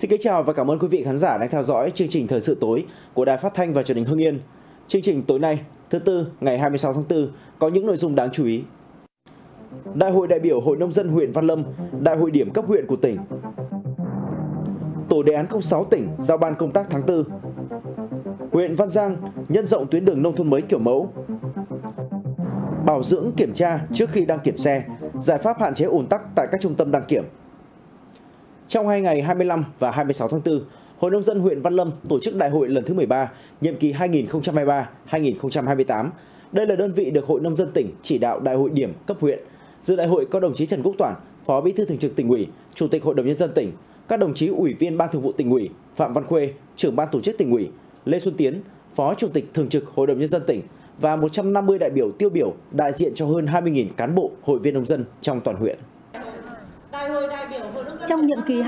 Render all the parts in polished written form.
Xin kính chào và cảm ơn quý vị khán giả đang theo dõi chương trình Thời sự tối của Đài Phát thanh và Truyền hình Hưng Yên. Chương trình tối nay, thứ Tư, ngày 26 tháng 4 có những nội dung đáng chú ý. Đại hội đại biểu Hội Nông dân huyện Văn Lâm, Đại hội điểm cấp huyện của tỉnh. Tổ đề án 06 tỉnh giao ban công tác tháng 4. Huyện Văn Giang nhân rộng tuyến đường nông thôn mới kiểu mẫu. Bảo dưỡng kiểm tra trước khi đăng kiểm xe, giải pháp hạn chế ùn tắc tại các trung tâm đăng kiểm. Trong hai ngày 25 và 26 tháng 4, Hội Nông dân huyện Văn Lâm tổ chức đại hội lần thứ 13, nhiệm kỳ 2023-2028. Đây là đơn vị được Hội Nông dân tỉnh chỉ đạo đại hội điểm cấp huyện. Dự đại hội có đồng chí Trần Quốc Toản, Phó Bí thư Thường trực Tỉnh ủy, Chủ tịch Hội đồng Nhân dân tỉnh, các đồng chí Ủy viên Ban Thường vụ Tỉnh ủy, Phạm Văn Khuê, Trưởng Ban Tổ chức Tỉnh ủy, Lê Xuân Tiến, Phó Chủ tịch Thường trực Hội đồng Nhân dân tỉnh và 150 đại biểu tiêu biểu đại diện cho hơn 20.000 cán bộ, hội viên nông dân trong toàn huyện. Trong nhiệm kỳ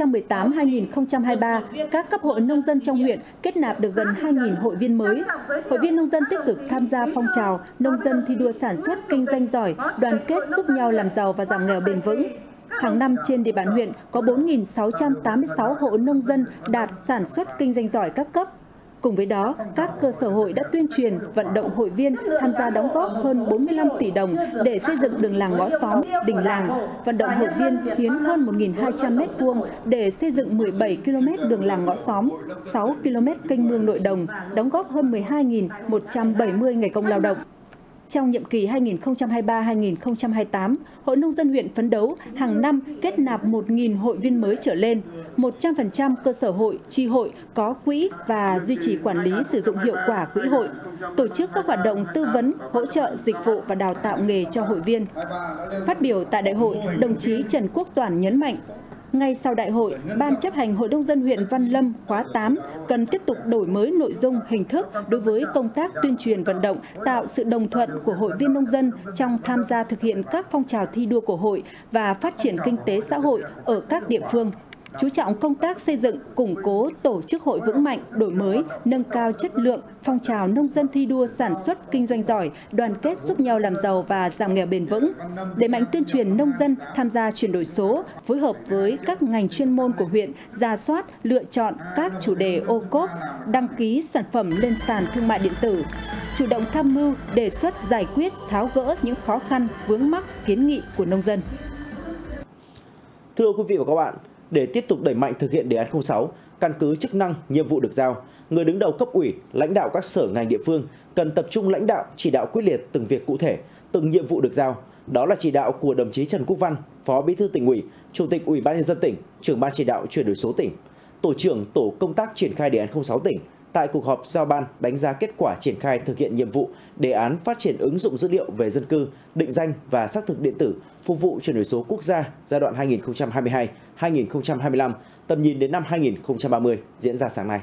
2018-2023, các cấp hội nông dân trong huyện kết nạp được gần 2.000 hội viên mới. Hội viên nông dân tích cực tham gia phong trào nông dân thi đua sản xuất kinh doanh giỏi, đoàn kết giúp nhau làm giàu và giảm nghèo bền vững. Hàng năm trên địa bàn huyện có 4.686 hộ nông dân đạt sản xuất kinh doanh giỏi các cấp. Cùng với đó, các cơ sở hội đã tuyên truyền, vận động hội viên tham gia đóng góp hơn 45 tỷ đồng để xây dựng đường làng ngõ xóm, đình làng, vận động hội viên hiến hơn 1.200 m² để xây dựng 17 km đường làng ngõ xóm, 6 km kênh mương nội đồng, đóng góp hơn 12.170 ngày công lao động. Trong nhiệm kỳ 2023-2028, Hội Nông dân huyện phấn đấu hàng năm kết nạp 1.000 hội viên mới trở lên, 100% cơ sở hội, chi hội có quỹ và duy trì quản lý sử dụng hiệu quả quỹ hội, tổ chức các hoạt động tư vấn, hỗ trợ, dịch vụ và đào tạo nghề cho hội viên. Phát biểu tại đại hội, đồng chí Trần Quốc Toản nhấn mạnh, ngay sau đại hội, Ban chấp hành Hội Nông dân huyện Văn Lâm khóa 8 cần tiếp tục đổi mới nội dung, hình thức đối với công tác tuyên truyền vận động, tạo sự đồng thuận của hội viên nông dân trong tham gia thực hiện các phong trào thi đua của hội và phát triển kinh tế xã hội ở các địa phương. Chú trọng công tác xây dựng, củng cố tổ chức hội vững mạnh, đổi mới, nâng cao chất lượng, phong trào nông dân thi đua sản xuất kinh doanh giỏi, đoàn kết giúp nhau làm giàu và giảm nghèo bền vững. Đẩy mạnh tuyên truyền nông dân tham gia chuyển đổi số, phối hợp với các ngành chuyên môn của huyện, rà soát, lựa chọn các chủ đề ô cốp, đăng ký sản phẩm lên sàn thương mại điện tử, chủ động tham mưu, đề xuất giải quyết, tháo gỡ những khó khăn, vướng mắc, kiến nghị của nông dân. Thưa quý vị và các bạn, để tiếp tục đẩy mạnh thực hiện đề án 06, căn cứ chức năng, nhiệm vụ được giao, người đứng đầu cấp ủy, lãnh đạo các sở ngành địa phương cần tập trung lãnh đạo, chỉ đạo quyết liệt từng việc cụ thể, từng nhiệm vụ được giao. Đó là chỉ đạo của đồng chí Trần Quốc Văn, Phó Bí thư Tỉnh ủy, Chủ tịch Ủy ban Nhân dân tỉnh, Trưởng ban chỉ đạo chuyển đổi số tỉnh, Tổ trưởng Tổ công tác triển khai đề án 06 tỉnh tại cuộc họp giao ban đánh giá kết quả triển khai thực hiện nhiệm vụ đề án phát triển ứng dụng dữ liệu về dân cư, định danh và xác thực điện tử phục vụ chuyển đổi số quốc gia giai đoạn 2022-2025, tầm nhìn đến năm 2030 diễn ra sáng nay.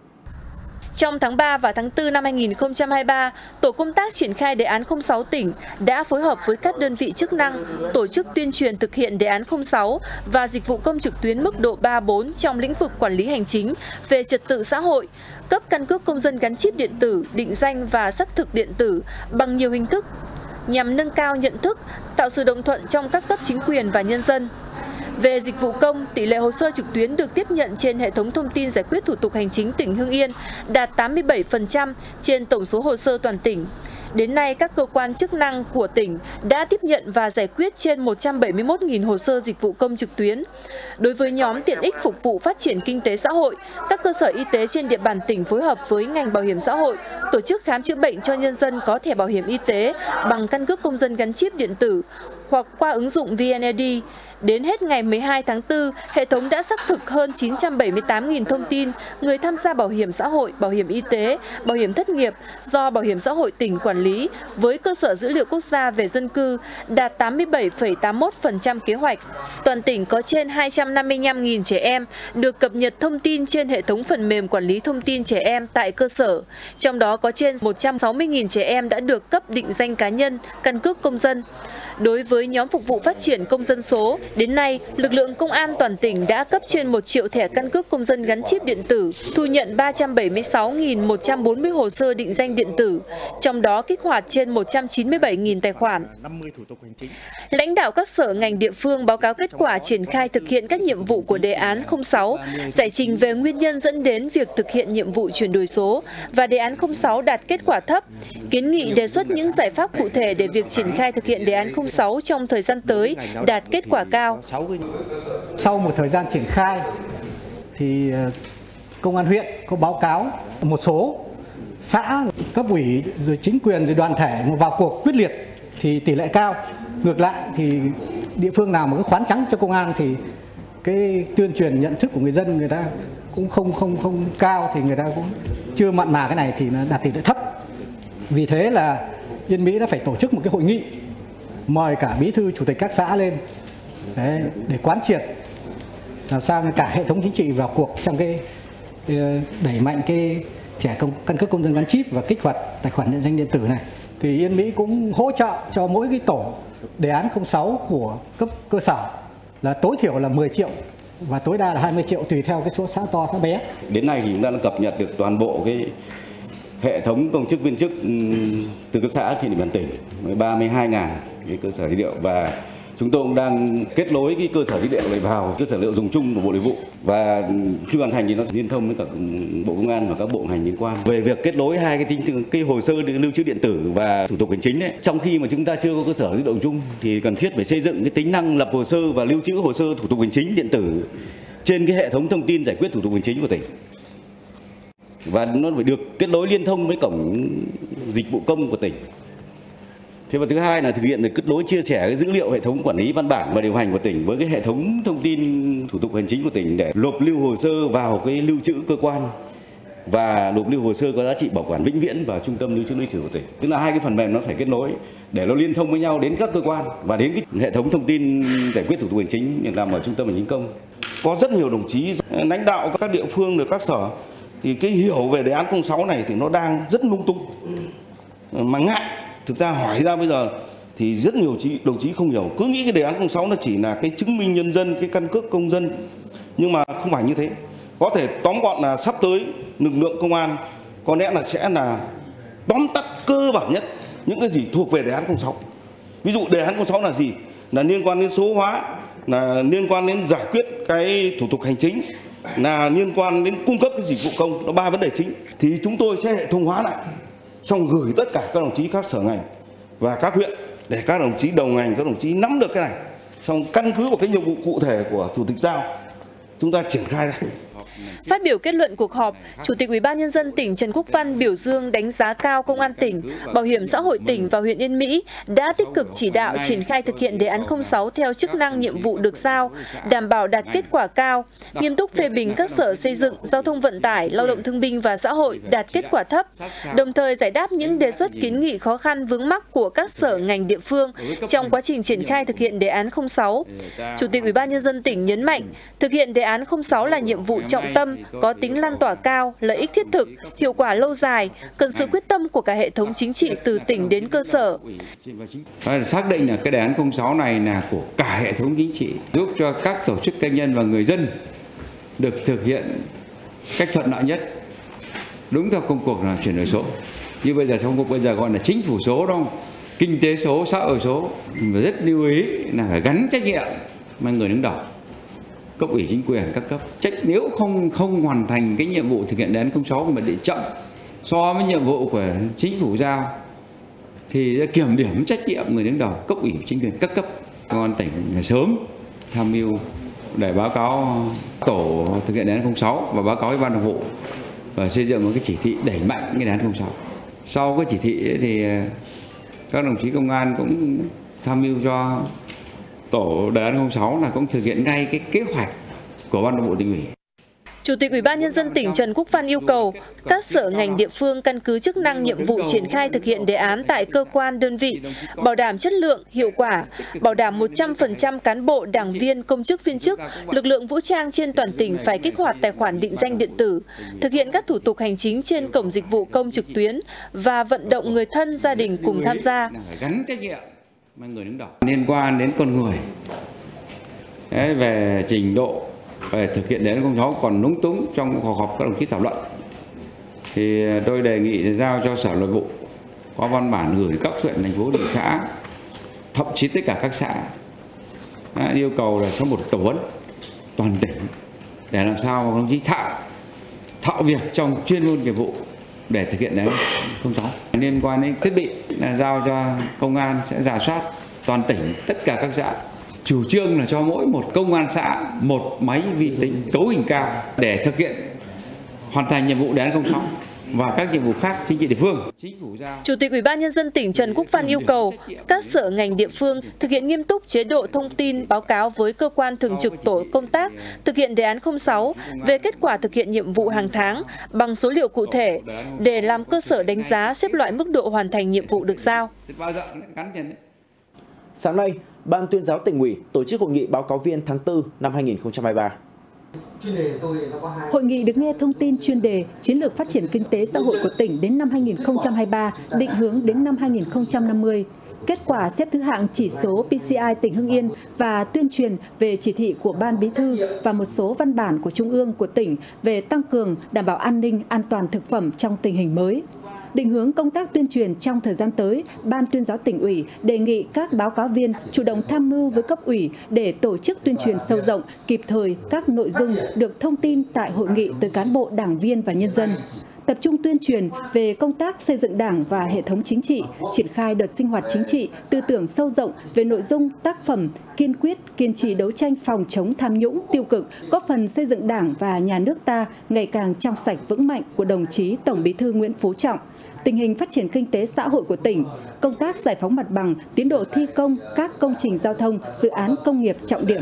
Trong tháng 3 và tháng 4 năm 2023, Tổ công tác triển khai đề án 06 tỉnh đã phối hợp với các đơn vị chức năng tổ chức tuyên truyền thực hiện đề án 06 và dịch vụ công trực tuyến mức độ 3-4 trong lĩnh vực quản lý hành chính về trật tự xã hội, cấp căn cước công dân gắn chip điện tử, định danh và xác thực điện tử bằng nhiều hình thức, nhằm nâng cao nhận thức, tạo sự đồng thuận trong các cấp chính quyền và nhân dân. Về dịch vụ công, tỷ lệ hồ sơ trực tuyến được tiếp nhận trên hệ thống thông tin giải quyết thủ tục hành chính tỉnh Hưng Yên đạt 87% trên tổng số hồ sơ toàn tỉnh. Đến nay, các cơ quan chức năng của tỉnh đã tiếp nhận và giải quyết trên 171.000 hồ sơ dịch vụ công trực tuyến. Đối với nhóm tiện ích phục vụ phát triển kinh tế xã hội, các cơ sở y tế trên địa bàn tỉnh phối hợp với ngành bảo hiểm xã hội tổ chức khám chữa bệnh cho nhân dân có thẻ bảo hiểm y tế bằng căn cước công dân gắn chip điện tử hoặc qua ứng dụng VNeD. Đến hết ngày 12 tháng 4, hệ thống đã xác thực hơn 978.000 thông tin người tham gia bảo hiểm xã hội, bảo hiểm y tế, bảo hiểm thất nghiệp do Bảo hiểm xã hội tỉnh quản lý với cơ sở dữ liệu quốc gia về dân cư đạt 87,81% kế hoạch. Toàn tỉnh có trên 255.000 trẻ em được cập nhật thông tin trên hệ thống phần mềm quản lý thông tin trẻ em tại cơ sở. Trong đó có trên 160.000 trẻ em đã được cấp định danh cá nhân, căn cước công dân. Đối với nhóm phục vụ phát triển công dân số, Đến nay, lực lượng công an toàn tỉnh đã cấp trên 1 triệu thẻ căn cước công dân gắn chip điện tử, thu nhận 376.140 hồ sơ định danh điện tử, trong đó kích hoạt trên 197.000 tài khoản. Lãnh đạo các sở ngành địa phương báo cáo kết quả triển khai thực hiện các nhiệm vụ của đề án 06, giải trình về nguyên nhân dẫn đến việc thực hiện nhiệm vụ chuyển đổi số và đề án 06 đạt kết quả thấp, kiến nghị đề xuất những giải pháp cụ thể để việc triển khai thực hiện đề án 06 trong thời gian tới đạt kết quả cao. Sau một thời gian triển khai thì công an huyện có báo cáo một số xã, cấp ủy rồi chính quyền rồi đoàn thể vào cuộc quyết liệt thì tỷ lệ cao. Ngược lại thì địa phương nào mà có khoán trắng cho công an thì cái tuyên truyền nhận thức của người dân người ta cũng không cao, thì người ta cũng chưa mặn mà cái này thì nó đạt tỷ lệ thấp. Vì thế là Yên Mỹ đã phải tổ chức một cái hội nghị mời cả bí thư chủ tịch các xã lên để quán triệt làm sao cả hệ thống chính trị vào cuộc trong cái đẩy mạnh cái thẻ căn cước công dân gắn chip và kích hoạt tài khoản định danh điện tử này. Thì Yên Mỹ cũng hỗ trợ cho mỗi cái tổ đề án 06 của cấp cơ sở là tối thiểu là 10 triệu và tối đa là 20 triệu tùy theo cái số xã to xã bé. Đến nay thì chúng ta đã cập nhật được toàn bộ cái hệ thống công chức viên chức từ cấp xã trên địa bàn tỉnh với 32.000 cái cơ sở dữ liệu, và chúng tôi cũng đang kết nối cái cơ sở dữ liệu này vào cơ sở dữ liệu dùng chung của Bộ Nội vụ, và khi hoàn thành thì nó sẽ liên thông với cả Bộ Công an và các bộ ngành liên quan về việc kết nối hai cái hồ sơ lưu trữ điện tử và thủ tục hành chính đấy. Trong khi mà chúng ta chưa có cơ sở dữ liệu chung thì cần thiết phải xây dựng cái tính năng lập hồ sơ và lưu trữ hồ sơ thủ tục hành chính điện tử trên cái hệ thống thông tin giải quyết thủ tục hành chính của tỉnh, và nó phải được kết nối liên thông với cổng dịch vụ công của tỉnh. Thế và thứ hai là thực hiện được kết nối chia sẻ cái dữ liệu hệ thống quản lý văn bản và điều hành của tỉnh với cái hệ thống thông tin thủ tục hành chính của tỉnh để nộp lưu hồ sơ vào cái lưu trữ cơ quan và nộp lưu hồ sơ có giá trị bảo quản vĩnh viễn vào trung tâm lưu trữ lịch sử của tỉnh. Tức là hai cái phần mềm nó phải kết nối để nó liên thông với nhau đến các cơ quan và đến cái hệ thống thông tin giải quyết thủ tục hành chính được làm ở trung tâm hành chính công. Có rất nhiều đồng chí lãnh đạo các địa phương được các sở thì cái hiểu về đề án 06 này thì nó đang rất lung tung mà ngại. Thực ra hỏi ra bây giờ thì rất nhiều đồng chí không hiểu, cứ nghĩ cái đề án 06 nó chỉ là cái chứng minh nhân dân, cái căn cước công dân, nhưng mà không phải như thế. Có thể tóm gọn là sắp tới lực lượng công an có lẽ là sẽ là tóm tắt cơ bản nhất những cái gì thuộc về đề án 06. Ví dụ đề án 06 là gì? Là liên quan đến số hóa, là liên quan đến giải quyết cái thủ tục hành chính, là liên quan đến cung cấp cái dịch vụ công, nó 3 vấn đề chính. Thì chúng tôi sẽ hệ thống hóa lại, xong gửi tất cả các đồng chí các sở ngành và các huyện để các đồng chí đầu ngành, các đồng chí nắm được cái này, xong căn cứ vào cái nhiệm vụ cụ thể của chủ tịch giao chúng ta triển khai ra. Phát biểu kết luận cuộc họp, Chủ tịch Ủy ban Nhân dân tỉnh Trần Quốc Văn biểu dương đánh giá cao Công an tỉnh, Bảo hiểm xã hội tỉnh và huyện Yên Mỹ đã tích cực chỉ đạo triển khai thực hiện đề án 06 theo chức năng nhiệm vụ được giao, đảm bảo đạt kết quả cao, nghiêm túc phê bình các sở xây dựng, giao thông vận tải, lao động thương binh và xã hội đạt kết quả thấp, đồng thời giải đáp những đề xuất kiến nghị khó khăn vướng mắc của các sở ngành địa phương trong quá trình triển khai thực hiện đề án 06. Chủ tịch Ủy ban Nhân dân tỉnh nhấn mạnh, thực hiện đề án 06 là nhiệm vụ trọng tâm, có tính lan tỏa cao, lợi ích thiết thực, hiệu quả lâu dài, cần sự quyết tâm của cả hệ thống chính trị từ tỉnh đến cơ sở. Xác định là cái đề án 06 này là của cả hệ thống chính trị, giúp cho các tổ chức cá nhân và người dân được thực hiện cách thuận lợi nhất, đúng theo công cuộc là chuyển đổi số. Như bây giờ trong cuộc bây giờ gọi là chính phủ số, đúng không? Kinh tế số, xã hội số, và rất lưu ý là phải gắn trách nhiệm với người đứng đầu. Cấp ủy chính quyền các cấp nếu không hoàn thành cái nhiệm vụ thực hiện đề án 06 mà để chậm so với nhiệm vụ của chính phủ giao thì kiểm điểm trách nhiệm người đứng đầu cấp ủy chính quyền các cấp. Công an tỉnh sớm tham mưu để báo cáo tổ thực hiện đề án 06 và báo cáo với ban thường vụ và xây dựng một cái chỉ thị đẩy mạnh cái đề án 06. Sau cái chỉ thị thì các đồng chí công an cũng tham mưu cho tổ đề án 06 là cũng thực hiện ngay cái kế hoạch của ban thường vụ tỉnh ủy. Chủ tịch Ủy ban Nhân dân tỉnh Trần Quốc Văn yêu cầu các sở ngành địa phương căn cứ chức năng nhiệm vụ triển khai thực hiện đề án tại cơ quan đơn vị, bảo đảm chất lượng, hiệu quả, bảo đảm 100% cán bộ, đảng viên, công chức viên chức, lực lượng vũ trang trên toàn tỉnh phải kích hoạt tài khoản định danh điện tử, thực hiện các thủ tục hành chính trên cổng dịch vụ công trực tuyến và vận động người thân, gia đình cùng tham gia. Gắn trách nhiệm với người đứng đầu liên quan đến con người, về trình độ về thực hiện đề án 06 còn lúng túng trong cuộc họp các đồng chí thảo luận, thì tôi đề nghị giao cho Sở Nội vụ có văn bản gửi các huyện, thành phố, thị xã, thậm chí tất cả các xã, yêu cầu là có một tổ vấn toàn tỉnh để làm sao mà đồng chí thạo việc trong chuyên môn nghiệp vụ để thực hiện đề án 06. Liên quan đến thiết bị là giao cho công an sẽ rà soát toàn tỉnh tất cả các xã. Chủ trương là cho mỗi một công an xã một máy vi tính cấu hình cao để thực hiện hoàn thành nhiệm vụ đề án 06 và các nhiệm vụ khác chính trị địa phương. Chủ tịch Ủy ban Nhân dân tỉnh Trần Quốc Văn yêu cầu các sở ngành địa phương thực hiện nghiêm túc chế độ thông tin báo cáo với cơ quan thường trực tổ công tác thực hiện đề án 06 về kết quả thực hiện nhiệm vụ hàng tháng bằng số liệu cụ thể để làm cơ sở đánh giá xếp loại mức độ hoàn thành nhiệm vụ được giao. Sáng nay, Ban Tuyên giáo Tỉnh ủy tổ chức hội nghị báo cáo viên tháng 4 năm 2023. Hội nghị được nghe thông tin chuyên đề chiến lược phát triển kinh tế xã hội của tỉnh đến năm 2023, định hướng đến năm 2050, kết quả xếp thứ hạng chỉ số PCI tỉnh Hưng Yên và tuyên truyền về chỉ thị của Ban Bí thư và một số văn bản của Trung ương của tỉnh về tăng cường đảm bảo an ninh, an toàn thực phẩm trong tình hình mới. Định hướng công tác tuyên truyền trong thời gian tới, Ban Tuyên giáo Tỉnh ủy đề nghị các báo cáo viên chủ động tham mưu với cấp ủy để tổ chức tuyên truyền sâu rộng, kịp thời các nội dung được thông tin tại hội nghị từ cán bộ, đảng viên và nhân dân. Tập trung tuyên truyền về công tác xây dựng Đảng và hệ thống chính trị, triển khai đợt sinh hoạt chính trị, tư tưởng sâu rộng về nội dung, tác phẩm, kiên quyết, kiên trì đấu tranh phòng chống tham nhũng, tiêu cực, góp phần xây dựng Đảng và nhà nước ta ngày càng trong sạch vững mạnh của đồng chí Tổng Bí thư Nguyễn Phú Trọng. Tình hình phát triển kinh tế xã hội của tỉnh, công tác giải phóng mặt bằng, tiến độ thi công các công trình giao thông, dự án công nghiệp trọng điểm.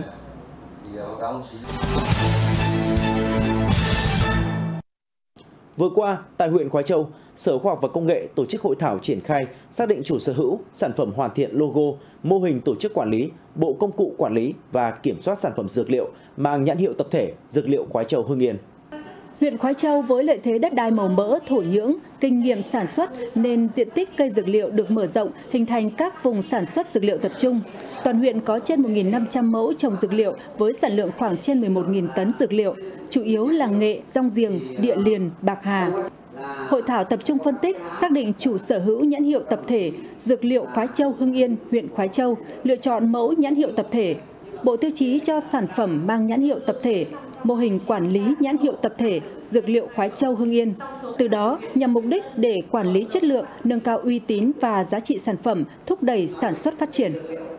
Vừa qua, tại huyện Khoái Châu, Sở Khoa học và Công nghệ tổ chức hội thảo triển khai xác định chủ sở hữu, sản phẩm hoàn thiện logo, mô hình tổ chức quản lý, bộ công cụ quản lý và kiểm soát sản phẩm dược liệu mang nhãn hiệu tập thể Dược liệu Khoái Châu Hưng Yên. Huyện Khoái Châu với lợi thế đất đai màu mỡ, thổ nhưỡng, kinh nghiệm sản xuất nên diện tích cây dược liệu được mở rộng, hình thành các vùng sản xuất dược liệu tập trung. Toàn huyện có trên 1.500 mẫu trồng dược liệu với sản lượng khoảng trên 11.000 tấn dược liệu, chủ yếu là nghệ, rong giềng, địa liền, bạc hà. Hội thảo tập trung phân tích, xác định chủ sở hữu nhãn hiệu tập thể Dược liệu Khoái Châu Hưng Yên, huyện Khoái Châu, lựa chọn mẫu nhãn hiệu tập thể. Bộ tiêu chí cho sản phẩm mang nhãn hiệu tập thể, mô hình quản lý nhãn hiệu tập thể Dược liệu Khoái Châu Hưng Yên. Từ đó nhằm mục đích để quản lý chất lượng, nâng cao uy tín và giá trị sản phẩm, thúc đẩy sản xuất phát triển.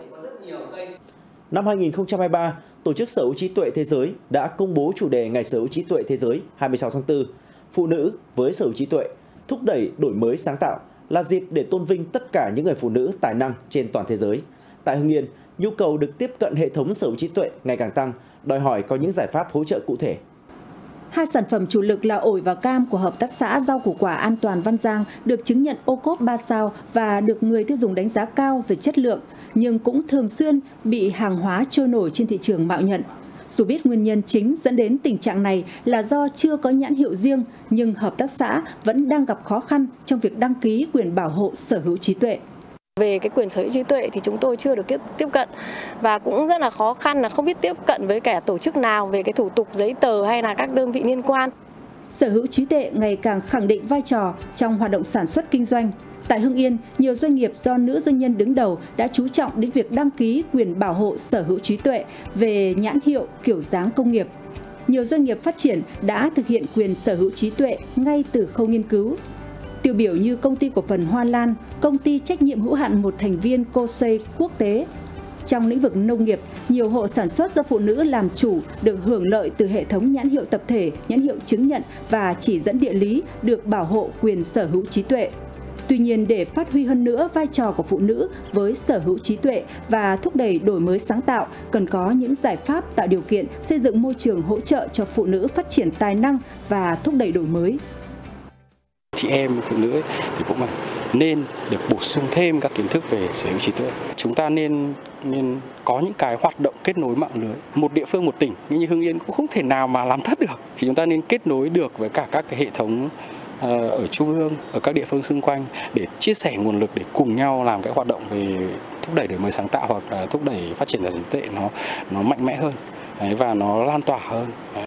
Năm 2023, Tổ chức Sở hữu trí tuệ thế giới đã công bố chủ đề Ngày Sở hữu trí tuệ thế giới 26 tháng 4, Phụ nữ với sở hữu trí tuệ, thúc đẩy đổi mới sáng tạo, là dịp để tôn vinh tất cả những người phụ nữ tài năng trên toàn thế giới. Tại Hưng Yên, nhu cầu được tiếp cận hệ thống sở hữu trí tuệ ngày càng tăng, đòi hỏi có những giải pháp hỗ trợ cụ thể. Hai sản phẩm chủ lực là ổi và cam của Hợp tác xã Rau củ quả An toàn Văn Giang được chứng nhận ô cốp 3 sao và được người tiêu dùng đánh giá cao về chất lượng, nhưng cũng thường xuyên bị hàng hóa trôi nổi trên thị trường mạo nhận. Dù biết nguyên nhân chính dẫn đến tình trạng này là do chưa có nhãn hiệu riêng, nhưng hợp tác xã vẫn đang gặp khó khăn trong việc đăng ký quyền bảo hộ sở hữu trí tuệ. Về cái quyền sở hữu trí tuệ thì chúng tôi chưa được tiếp cận và cũng rất là khó khăn là không biết tiếp cận với cả tổ chức nào về cái thủ tục giấy tờ hay là các đơn vị liên quan. Sở hữu trí tuệ ngày càng khẳng định vai trò trong hoạt động sản xuất kinh doanh. Tại Hưng Yên, nhiều doanh nghiệp do nữ doanh nhân đứng đầu đã chú trọng đến việc đăng ký quyền bảo hộ sở hữu trí tuệ về nhãn hiệu kiểu dáng công nghiệp. Nhiều doanh nghiệp phát triển đã thực hiện quyền sở hữu trí tuệ ngay từ khâu nghiên cứu. Tiêu biểu như Công ty cổ phần Hoa Lan, Công ty trách nhiệm hữu hạn một thành viên Kosei Quốc tế. Trong lĩnh vực nông nghiệp, nhiều hộ sản xuất do phụ nữ làm chủ được hưởng lợi từ hệ thống nhãn hiệu tập thể, nhãn hiệu chứng nhận và chỉ dẫn địa lý được bảo hộ quyền sở hữu trí tuệ. Tuy nhiên, để phát huy hơn nữa vai trò của phụ nữ với sở hữu trí tuệ và thúc đẩy đổi mới sáng tạo, cần có những giải pháp tạo điều kiện xây dựng môi trường hỗ trợ cho phụ nữ phát triển tài năng và thúc đẩy đổi mới. Chị em phụ nữ thì cũng nên được bổ sung thêm các kiến thức về sở hữu trí tuệ. Chúng ta nên có những cái hoạt động kết nối mạng lưới. Một địa phương, một tỉnh như Hưng Yên cũng không thể nào mà làm thất được. Thì chúng ta nên kết nối được với cả các cái hệ thống ở trung ương, ở các địa phương xung quanh để chia sẻ nguồn lực để cùng nhau làm các hoạt động về thúc đẩy đổi mới sáng tạo hoặc là thúc đẩy phát triển tài chính tuệ nó mạnh mẽ hơn và nó lan tỏa hơn.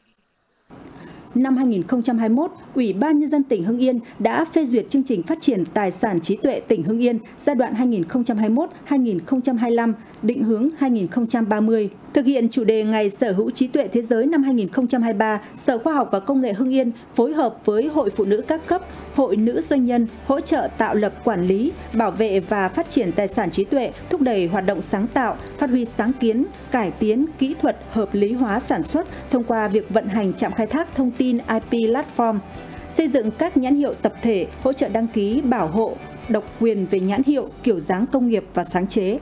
Năm 2021, Ủy ban Nhân dân tỉnh Hưng Yên đã phê duyệt chương trình phát triển tài sản trí tuệ tỉnh Hưng Yên giai đoạn 2021-2025, định hướng 2030. Thực hiện chủ đề Ngày Sở hữu trí tuệ thế giới năm 2023, Sở Khoa học và Công nghệ Hưng Yên phối hợp với Hội Phụ nữ các cấp, Hội Nữ Doanh nhân hỗ trợ tạo lập, quản lý, bảo vệ và phát triển tài sản trí tuệ, thúc đẩy hoạt động sáng tạo, phát huy sáng kiến, cải tiến kỹ thuật hợp lý hóa sản xuất thông qua việc vận hành trạm khai thác thông tin IP platform, xây dựng các nhãn hiệu tập thể, hỗ trợ đăng ký bảo hộ độc quyền về nhãn hiệu, kiểu dáng công nghiệp và sáng chế.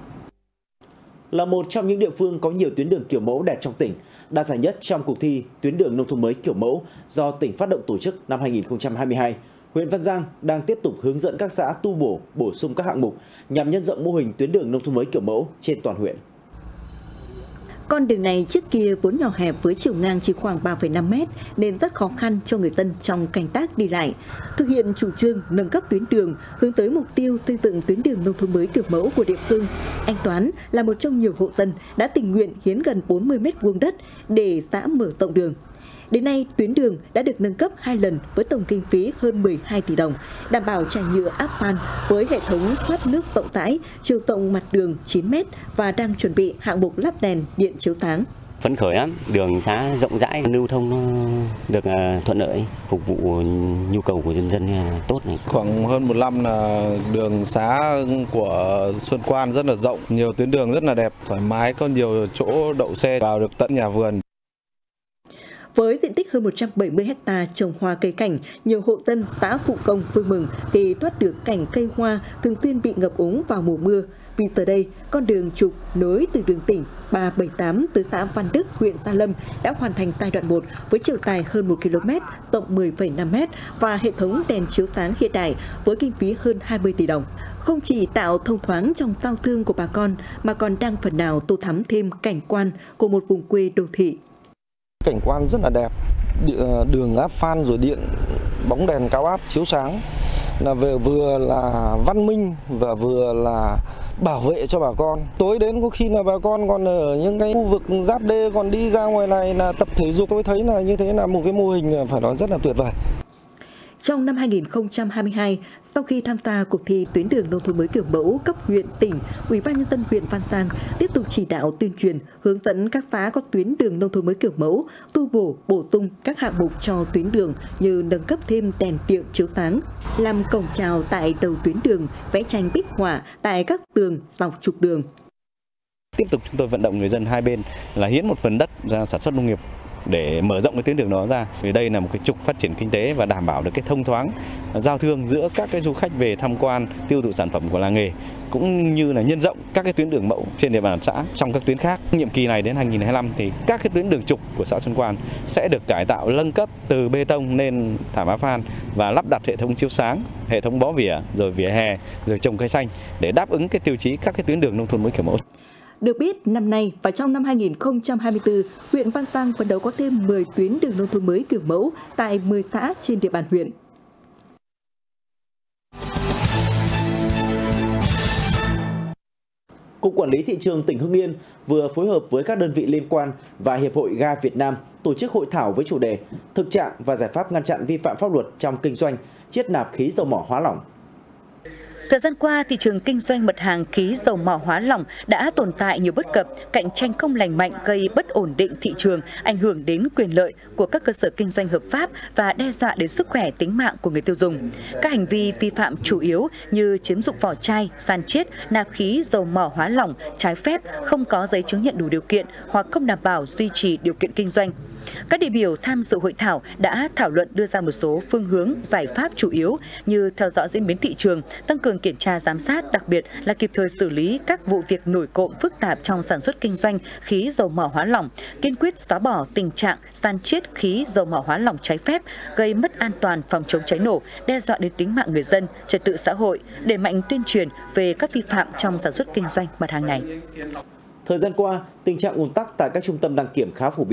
Là một trong những địa phương có nhiều tuyến đường kiểu mẫu đẹp trong tỉnh, đạt giải nhất trong cuộc thi tuyến đường nông thôn mới kiểu mẫu do tỉnh phát động tổ chức năm 2022, huyện Văn Giang đang tiếp tục hướng dẫn các xã tu bổ, bổ sung các hạng mục nhằm nhân rộng mô hình tuyến đường nông thôn mới kiểu mẫu trên toàn huyện. Con đường này trước kia vốn nhỏ hẹp với chiều ngang chỉ khoảng 3,5 mét nên rất khó khăn cho người dân trong canh tác đi lại. Thực hiện chủ trương nâng cấp tuyến đường hướng tới mục tiêu xây dựng tuyến đường nông thôn mới kiểu mẫu của địa phương, anh Toán là một trong nhiều hộ dân đã tình nguyện hiến gần 40 m² đất để xã mở rộng đường. Đến nay, tuyến đường đã được nâng cấp 2 lần với tổng kinh phí hơn 12 tỷ đồng, đảm bảo trải nhựa áp phan với hệ thống thoát nước rộng rãi, chiều rộng mặt đường 9 m và đang chuẩn bị hạng mục lắp đèn điện chiếu sáng. Phấn khởi lắm, đường xá rộng rãi, lưu thông nó được thuận lợi, phục vụ nhu cầu của nhân dân tốt này. Khoảng hơn một năm là đường xá của Xuân Quan rất là rộng, nhiều tuyến đường rất là đẹp, thoải mái, có nhiều chỗ đậu xe vào được tận nhà vườn. Với diện tích hơn 170 ha trồng hoa cây cảnh, nhiều hộ dân xã Phụ Công vui mừng khi thoát được cảnh cây hoa thường xuyên bị ngập úng vào mùa mưa. Vì giờ đây, con đường trục nối từ đường tỉnh 378 tới xã Văn Đức, huyện Gia Lâm đã hoàn thành giai đoạn 1 với chiều dài hơn 1 km, rộng 10,5 m và hệ thống đèn chiếu sáng hiện đại với kinh phí hơn 20 tỷ đồng. Không chỉ tạo thông thoáng trong giao thương của bà con mà còn đang phần nào tô thắm thêm cảnh quan của một vùng quê đô thị. Cảnh quan rất là đẹp, đường áp phan rồi điện bóng đèn cao áp chiếu sáng là vừa là văn minh và vừa là bảo vệ cho bà con. Tối đến có khi là bà con còn ở những cái khu vực giáp đê còn đi ra ngoài này là tập thể dục, tôi thấy là như thế là một cái mô hình phải nói rất là tuyệt vời. Trong năm 2022, sau khi tham gia cuộc thi tuyến đường nông thôn mới kiểu mẫu cấp huyện, tỉnh, Ủy ban Nhân dân huyện Văn Giang tiếp tục chỉ đạo tuyên truyền, hướng dẫn các xã có tuyến đường nông thôn mới kiểu mẫu, tu bổ, bổ sung các hạng mục cho tuyến đường như nâng cấp thêm đèn điện chiếu sáng, làm cổng chào tại đầu tuyến đường, vẽ tranh bích họa tại các tường dọc trục đường. Tiếp tục chúng tôi vận động người dân hai bên là hiến một phần đất ra sản xuất nông nghiệp để mở rộng cái tuyến đường đó ra. Vì đây là một cái trục phát triển kinh tế và đảm bảo được cái thông thoáng giao thương giữa các cái du khách về tham quan, tiêu thụ sản phẩm của làng nghề, cũng như là nhân rộng các cái tuyến đường mẫu trên địa bàn xã trong các tuyến khác. Nhiệm kỳ này đến 2025 thì các cái tuyến đường trục của xã Xuân Quan sẽ được cải tạo nâng cấp từ bê tông lên thảm áp phan và lắp đặt hệ thống chiếu sáng, hệ thống bó vỉa, rồi vỉa hè, rồi trồng cây xanh để đáp ứng cái tiêu chí các cái tuyến đường nông thôn mới kiểu mẫu. Được biết, năm nay và trong năm 2024, huyện Văn Giang phấn đấu có thêm 10 tuyến đường nông thôn mới kiểu mẫu tại 10 xã trên địa bàn huyện. Cục Quản lý Thị trường tỉnh Hưng Yên vừa phối hợp với các đơn vị liên quan và Hiệp hội Ga Việt Nam tổ chức hội thảo với chủ đề Thực trạng và giải pháp ngăn chặn vi phạm pháp luật trong kinh doanh chiết nạp khí dầu mỏ hóa lỏng. Thời gian qua, thị trường kinh doanh mặt hàng khí dầu mỏ hóa lỏng đã tồn tại nhiều bất cập, cạnh tranh không lành mạnh gây bất ổn định thị trường, ảnh hưởng đến quyền lợi của các cơ sở kinh doanh hợp pháp và đe dọa đến sức khỏe tính mạng của người tiêu dùng. Các hành vi vi phạm chủ yếu như chiếm dụng vỏ chai, san chiết, nạp khí dầu mỏ hóa lỏng trái phép, không có giấy chứng nhận đủ điều kiện hoặc không đảm bảo duy trì điều kiện kinh doanh. Các đại biểu tham dự hội thảo đã thảo luận đưa ra một số phương hướng, giải pháp chủ yếu như theo dõi diễn biến thị trường, tăng cường kiểm tra giám sát, đặc biệt là kịp thời xử lý các vụ việc nổi cộm phức tạp trong sản xuất kinh doanh khí dầu mỏ hóa lỏng, kiên quyết xóa bỏ tình trạng san chiết khí dầu mỏ hóa lỏng trái phép, gây mất an toàn phòng chống cháy nổ, đe dọa đến tính mạng người dân, trật tự xã hội, đẩy mạnh tuyên truyền về các vi phạm trong sản xuất kinh doanh mặt hàng này. Thời gian qua, tình trạng ùn tắc tại các trung tâm đăng kiểm khá phổ biến.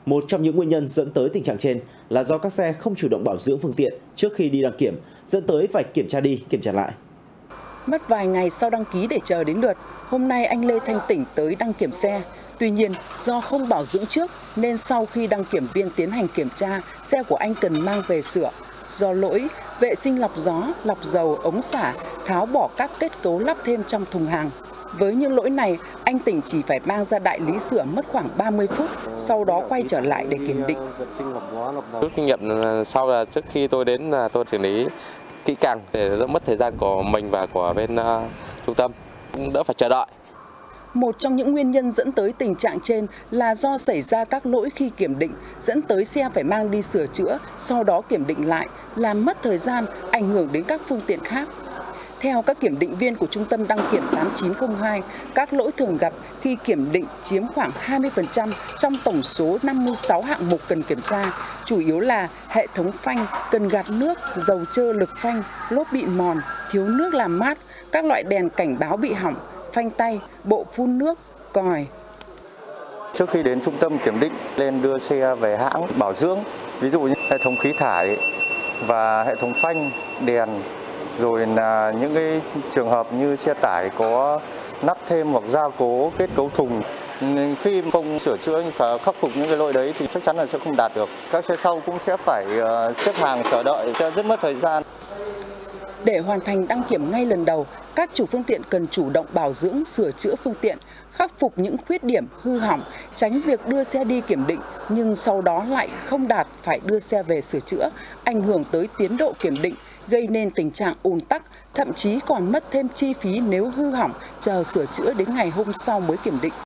Một trong những nguyên nhân dẫn tới tình trạng trên là do các xe không chủ động bảo dưỡng phương tiện trước khi đi đăng kiểm, dẫn tới phải kiểm tra đi, kiểm tra lại. Mất vài ngày sau đăng ký để chờ đến lượt, hôm nay anh Lê Thanh Tỉnh tới đăng kiểm xe. Tuy nhiên, do không bảo dưỡng trước nên sau khi đăng kiểm viên tiến hành kiểm tra, xe của anh cần mang về sửa. Do lỗi, vệ sinh lọc gió, lọc dầu, ống xả, tháo bỏ các kết cấu lắp thêm trong thùng hàng. Với những lỗi này, anh Tỉnh chỉ phải mang ra đại lý sửa mất khoảng 30 phút, sau đó quay trở lại để kiểm định. Rút kinh nghiệm sau là trước khi tôi đến là tôi xử lý kỹ càng để đỡ mất thời gian của mình và của bên trung tâm, cũng đỡ phải chờ đợi. Một trong những nguyên nhân dẫn tới tình trạng trên là do xảy ra các lỗi khi kiểm định, dẫn tới xe phải mang đi sửa chữa, sau đó kiểm định lại, làm mất thời gian, ảnh hưởng đến các phương tiện khác. Theo các kiểm định viên của Trung tâm đăng kiểm 8902, các lỗi thường gặp khi kiểm định chiếm khoảng 20% trong tổng số 56 hạng mục cần kiểm tra, chủ yếu là hệ thống phanh, cần gạt nước, dầu trơ lực phanh, lốp bị mòn, thiếu nước làm mát, các loại đèn cảnh báo bị hỏng, phanh tay, bộ phun nước, còi. Trước khi đến trung tâm kiểm định, lên đưa xe về hãng bảo dưỡng, ví dụ như hệ thống khí thải và hệ thống phanh, đèn, rồi là những cái trường hợp như xe tải có nắp thêm hoặc gia cố kết cấu thùng. Khi không sửa chữa và khắc phục những cái lỗi đấy thì chắc chắn là sẽ không đạt được. Các xe sau cũng sẽ phải xếp hàng chờ đợi, sẽ rất mất thời gian. Để hoàn thành đăng kiểm ngay lần đầu, các chủ phương tiện cần chủ động bảo dưỡng, sửa chữa phương tiện, khắc phục những khuyết điểm, hư hỏng, tránh việc đưa xe đi kiểm định nhưng sau đó lại không đạt phải đưa xe về sửa chữa, ảnh hưởng tới tiến độ kiểm định, gây nên tình trạng ùn tắc, thậm chí còn mất thêm chi phí nếu hư hỏng chờ sửa chữa đến ngày hôm sau mới kiểm định.